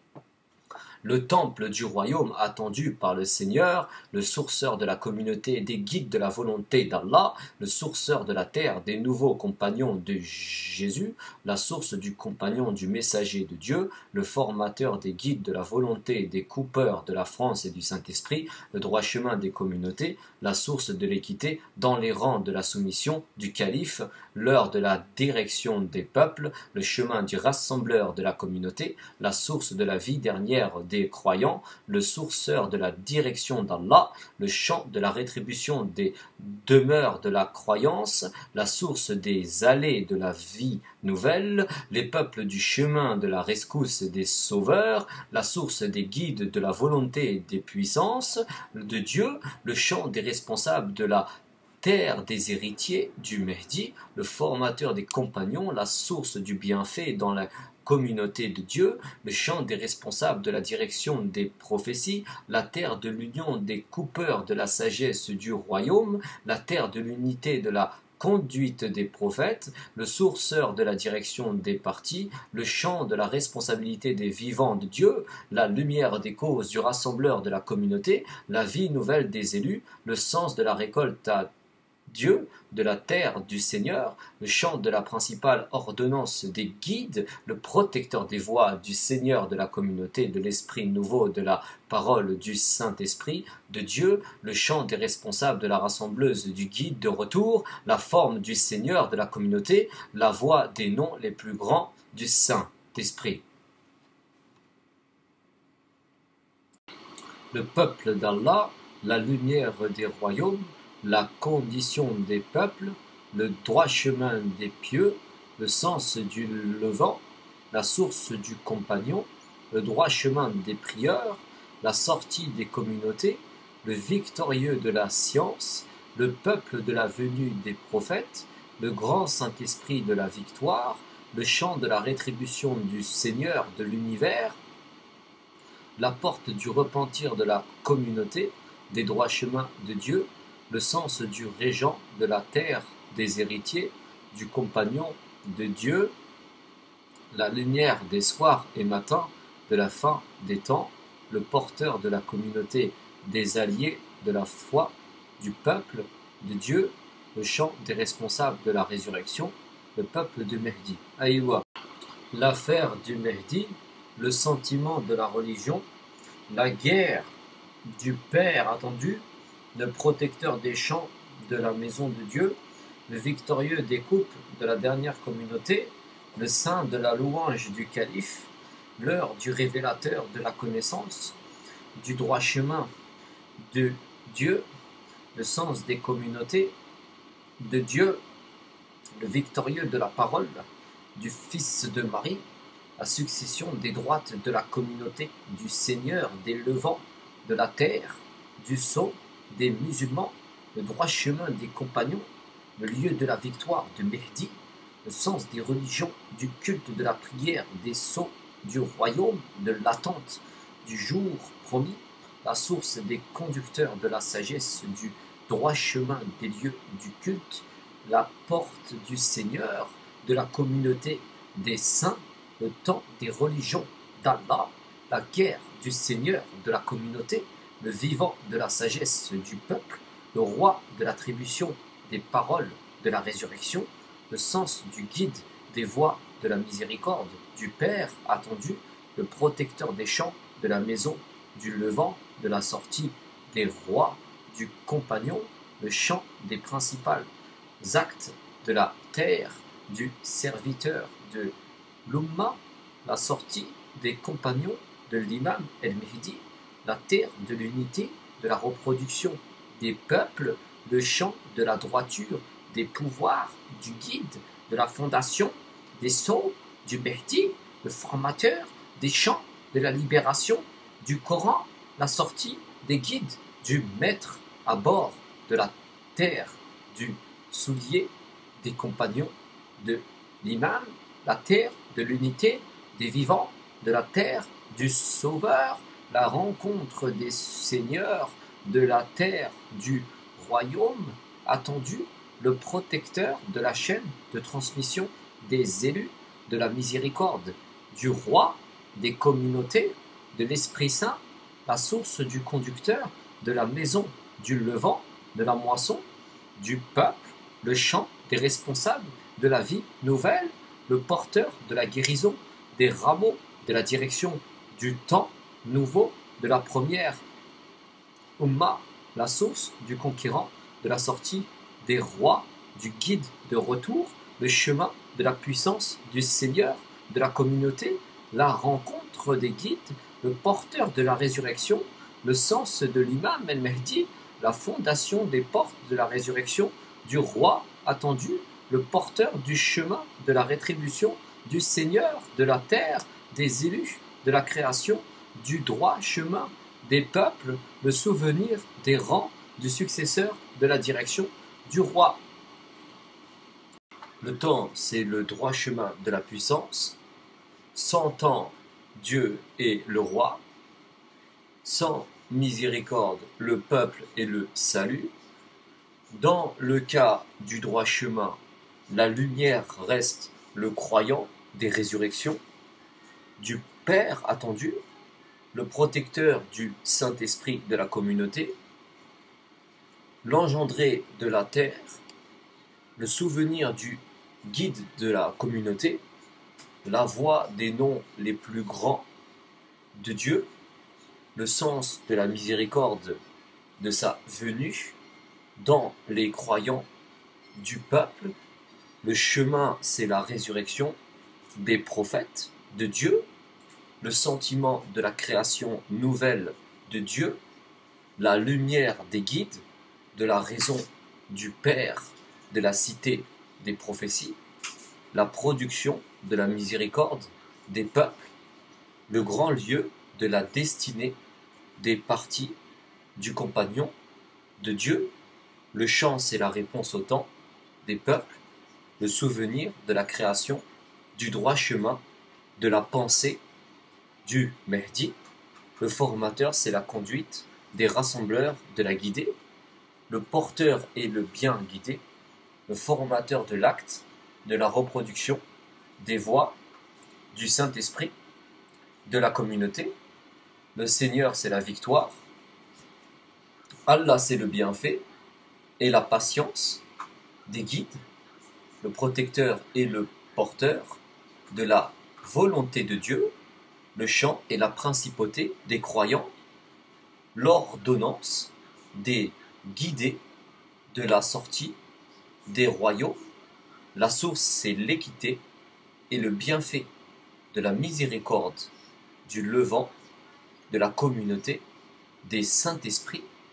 le temple du royaume attendu par le Seigneur, le sourceur de la communauté des guides de la volonté d'Allah, le sourceur de la terre des nouveaux compagnons de Jésus, la source du compagnon du messager de Dieu, le formateur des guides de la volonté des coupeurs de la France et du Saint-Esprit, le droit chemin des communautés, la source de l'équité dans les rangs de la soumission du calife, l'heure de la direction des peuples, le chemin du rassembleur de la communauté, la source de la vie dernière des croyants, le sourceur de la direction d'Allah, le chant de la rétribution des demeures de la croyance, la source des allées de la vie nouvelle, les peuples du chemin de la rescousse des sauveurs, la source des guides de la volonté et des puissances de Dieu, le chant des responsables de la terre des héritiers du Mehdi, le formateur des compagnons, la source du bienfait dans la communauté de Dieu, le chant des responsables de la direction des prophéties, la terre de l'union des coupeurs de la sagesse du royaume, la terre de l'unité de la conduite des prophètes, le sourceur de la direction des partis, le chant de la responsabilité des vivants de Dieu, la lumière des causes du rassembleur de la communauté, la vie nouvelle des élus, le sens de la récolte à Dieu, de la terre du Seigneur, le chant de la principale ordonnance des guides, le protecteur des voies du Seigneur de la communauté, de l'esprit nouveau, de la parole du Saint-Esprit, de Dieu, le chant des responsables de la rassembleuse du guide de retour, la forme du Seigneur de la communauté, la voix des noms les plus grands du Saint-Esprit. Le peuple d'Allah, la lumière des royaumes, la condition des peuples, le droit chemin des pieux, le sens du levant, la source du compagnon, le droit chemin des prieurs, la sortie des communautés, le victorieux de la science, le peuple de la venue des prophètes, le grand Saint-Esprit de la victoire, le chant de la rétribution du Seigneur de l'univers, la porte du repentir de la communauté, des droits chemins de Dieu, le sens du régent de la terre des héritiers, du compagnon de Dieu, la lumière des soirs et matins de la fin des temps, le porteur de la communauté des alliés de la foi, du peuple de Dieu, le chant des responsables de la résurrection, le peuple de Mehdi. Aïwa. L'affaire du Mehdi, le sentiment de la religion, la guerre du Père attendu, le protecteur des champs de la maison de Dieu, le victorieux des coupes de la dernière communauté, le saint de la louange du calife, l'heure du révélateur de la connaissance, du droit chemin de Dieu, le sens des communautés de Dieu, le victorieux de la parole, du Fils de Marie, la succession des droites de la communauté du Seigneur des levants de la terre, du sceau des musulmans, le droit chemin des compagnons, le lieu de la victoire de Mehdi, le sens des religions, du culte de la prière, des sceaux du royaume, de l'attente du jour promis, la source des conducteurs de la sagesse, du droit chemin des lieux du culte, la porte du Seigneur, de la communauté des saints, le temps des religions d'Allah, la guerre du Seigneur de la communauté, le vivant de la sagesse du peuple, le roi de l'attribution des paroles de la résurrection, le sens du guide des voies de la miséricorde du Père attendu, le protecteur des champs de la maison du levant, de la sortie des rois, du compagnon, le chant des principales actes de la terre, du serviteur de l'Umma, la sortie des compagnons de l'imam el-Mehdi, la terre de l'unité, de la reproduction des peuples, le chant de la droiture, des pouvoirs, du guide, de la fondation, des sceaux, du Mehdi, le formateur, des chants, de la libération, du Coran, la sortie des guides, du maître à bord de la terre, du soulier, des compagnons de l'imam, la terre de l'unité, des vivants, de la terre, du sauveur, la rencontre des seigneurs, de la terre, du royaume attendu, le protecteur de la chaîne de transmission des élus, de la miséricorde, du roi, des communautés, de l'Esprit Saint, la source du conducteur, de la maison du levant, de la moisson, du peuple, le chant des responsables de la vie nouvelle, le porteur de la guérison, des rameaux de la direction du temps nouveau, de la première Umma, la source du conquérant, de la sortie des rois, du guide de retour, le chemin de la puissance du Seigneur, de la communauté, la rencontre des guides, le porteur de la résurrection, le sens de l'imam el-Mehdi, la fondation des portes de la résurrection, du roi attendu, le porteur du chemin de la rétribution, du Seigneur de la terre, des élus de la création, du droit chemin des peuples, le souvenir des rangs du successeur de la direction, du roi. Le temps, c'est le droit chemin de la puissance. Sans temps, Dieu est le roi. Sans miséricorde, le peuple est le salut. Dans le cas du droit chemin, la lumière reste le croyant des résurrections, du Père attendu, le protecteur du Saint-Esprit de la communauté, l'engendré de la terre, le souvenir du guide de la communauté, la voix des noms les plus grands de Dieu, le sens de la miséricorde de sa venue dans les croyants du peuple, le chemin c'est la résurrection des prophètes de Dieu, le sentiment de la création nouvelle de Dieu, la lumière des guides, de la raison du Père de la cité des prophéties, la production de la miséricorde des peuples, le grand lieu de la destinée des parties du compagnon de Dieu, le chant c'est la réponse au temps des peuples, le souvenir de la création, du droit chemin, de la pensée du Mehdi, le formateur c'est la conduite des rassembleurs de la guidée, le porteur est le bien guidé, le formateur de l'acte, de la reproduction, des voix, du Saint-Esprit, de la communauté, le Seigneur c'est la victoire, Allah c'est le bienfait et la patience des guides, le protecteur et le porteur de la volonté de Dieu, le chant et la principauté des croyants, l'ordonnance des guidés de la sortie des royaux, la source c'est l'équité et le bienfait de la miséricorde du levant, de la communauté, des Saint-Esprits,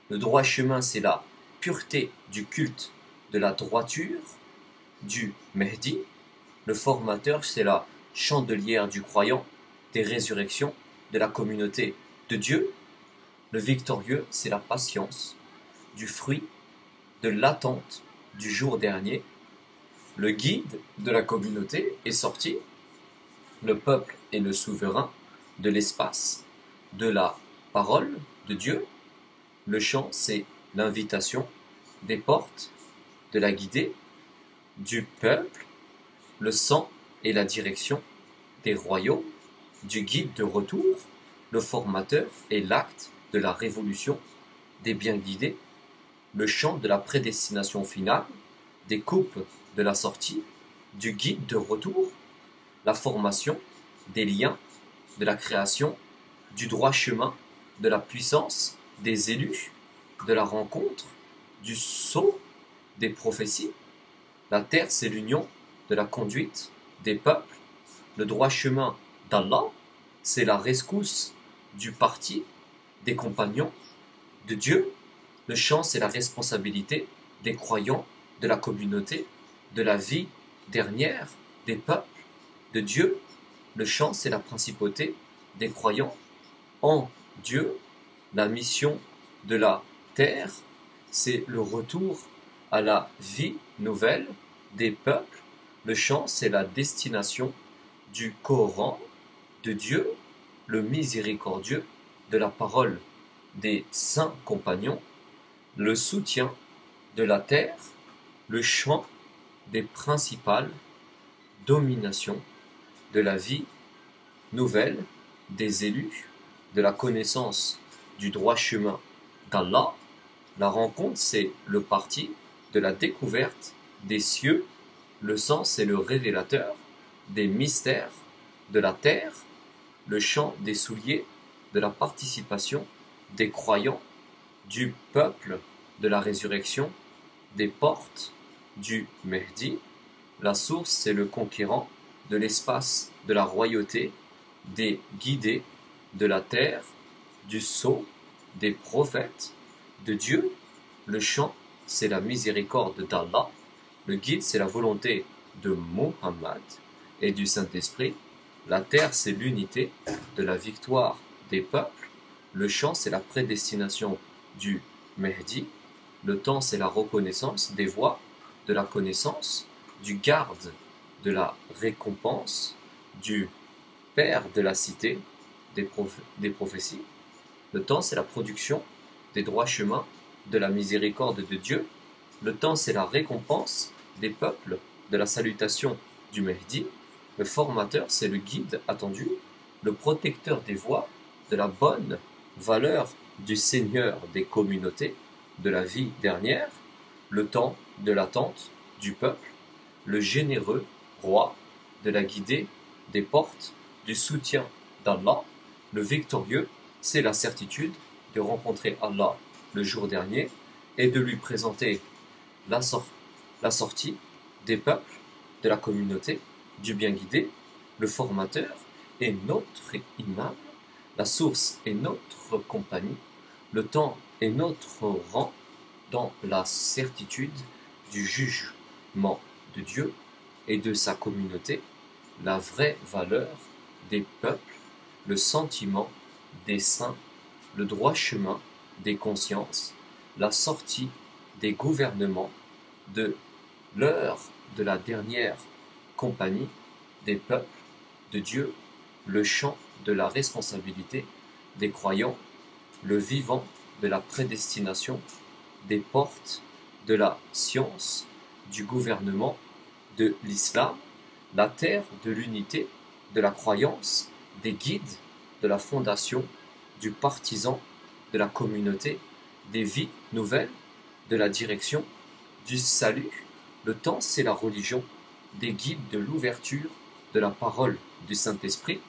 Le droit chemin, c'est la pureté du culte de la droiture du Mehdi. Le formateur, c'est la chandelière du croyant, des résurrections, de la communauté de Dieu. Le victorieux, c'est la patience, du fruit, de l'attente du jour dernier. Le guide de la communauté est sorti. Le peuple est le souverain de l'espace, de la parole de Dieu. Le chant, c'est l'invitation des portes, de la guidée, du peuple. Le sang est la direction des royaumes, du guide de retour. Le formateur est l'acte de la révolution des biens guidés. Le chant de la prédestination finale, des coupes de la sortie, du guide de retour. La formation des liens, de la création, du droit chemin, de la puissance, des élus, de la rencontre, du sceau, des prophéties. La terre, c'est l'union de la conduite des peuples. Le droit chemin d'Allah, c'est la rescousse du parti des compagnons de Dieu. Le chant, c'est la responsabilité des croyants, de la communauté, de la vie dernière des peuples de Dieu. Le chant, c'est la principauté des croyants en Dieu. La mission de la terre, c'est le retour à la vie nouvelle des peuples. Le chant, c'est la destination du Coran de Dieu, le miséricordieux de la parole des saints compagnons, le soutien de la terre, le chant des principales dominations de la vie nouvelle des élus, de la connaissance du droit chemin d'Allah. La rencontre, c'est le parti de la découverte des cieux. Le sang, c'est le révélateur des mystères de la terre. Le chant des souliers, de la participation des croyants, du peuple de la résurrection, des portes du Mehdi. La source, c'est le conquérant de l'espace de la royauté, des guidés de la terre, du sceau, des prophètes de Dieu. Le chant, c'est la miséricorde d'Allah. Le guide, c'est la volonté de Muhammad et du Saint-Esprit. La terre, c'est l'unité de la victoire des peuples. Le chant, c'est la prédestination du Mehdi. Le temps, c'est la reconnaissance des voies de la connaissance, du garde de la récompense, du père de la cité des, proph- des prophéties. Le temps, c'est la production des droits chemins de la miséricorde de Dieu. Le temps, c'est la récompense des peuples de la salutation du Mehdi. Le formateur, c'est le guide attendu, le protecteur des voies de la bonne valeur du Seigneur des communautés, de la vie dernière. Le temps de l'attente du peuple, le généreux roi de la guidée des portes, du soutien d'Allah. Le victorieux, c'est la certitude de rencontrer Allah le jour dernier et de lui présenter la, sor- la sortie des peuples, de la communauté, du bien guidé. Le formateur est notre imam, la source est notre compagnie, le temps est notre rang dans la certitude du jugement de Dieu et de sa communauté, la vraie valeur des peuples, le sentiment des saints, le droit chemin des consciences, la sortie des gouvernements, de l'heure de la dernière compagnie des peuples de Dieu, le chant de la responsabilité des croyants, le vivant de la prédestination, des portes de la science, du gouvernement, de l'islam, la terre de l'unité, de la croyance, des guides, de la fondation, du partisan, de la communauté, des vies nouvelles, de la direction, du salut. Le temps, c'est la religion, des guides de l'ouverture, de la parole du Saint-Esprit,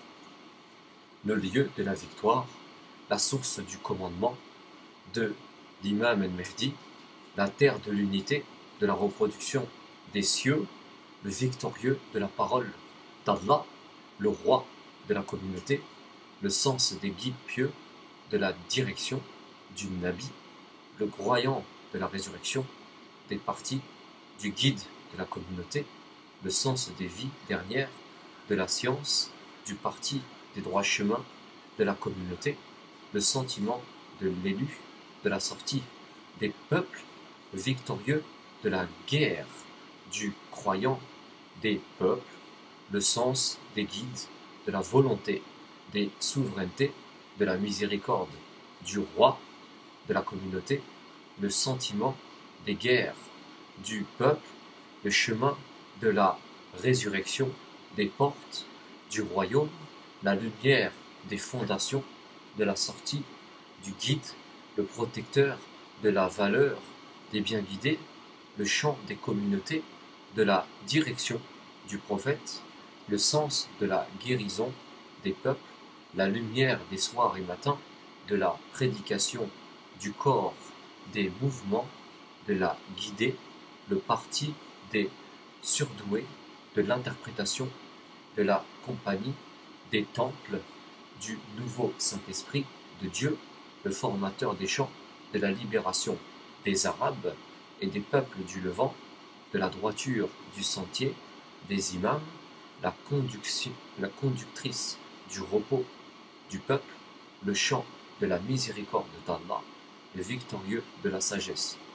le lieu de la victoire, la source du commandement de l'imam el-Mehdi, la terre de l'unité, de la reproduction des cieux, le victorieux de la parole d'Allah, le roi de la communauté, le sens des guides pieux, de la direction du Nabi, le croyant de la résurrection, des parties, du guide de la communauté, le sens des vies dernières, de la science, du parti des droits chemins de la communauté, le sentiment de l'élu, de la sortie des peuples victorieux, de la guerre du croyant des peuples, le sens des guides, de la volonté, des souverainetés, de la miséricorde du roi, de la communauté, le sentiment des guerres du peuple, le chemin de la résurrection, des portes du royaume, la lumière des fondations, de la sortie, du guide, le protecteur de la valeur des biens guidés, le chant des communautés, de la direction du prophète, le sens de la guérison des peuples, la lumière des soirs et matins, de la prédication du corps des mouvements, de la guidée, le parti des surdoués, de l'interprétation, de la compagnie, des temples, du nouveau Saint-Esprit de Dieu, le formateur des chants, de la libération des Arabes et des peuples du Levant, de la droiture du sentier, des imams, la, conduction, la conductrice du repos du peuple, le chant de la miséricorde d'Allah, le victorieux de la sagesse.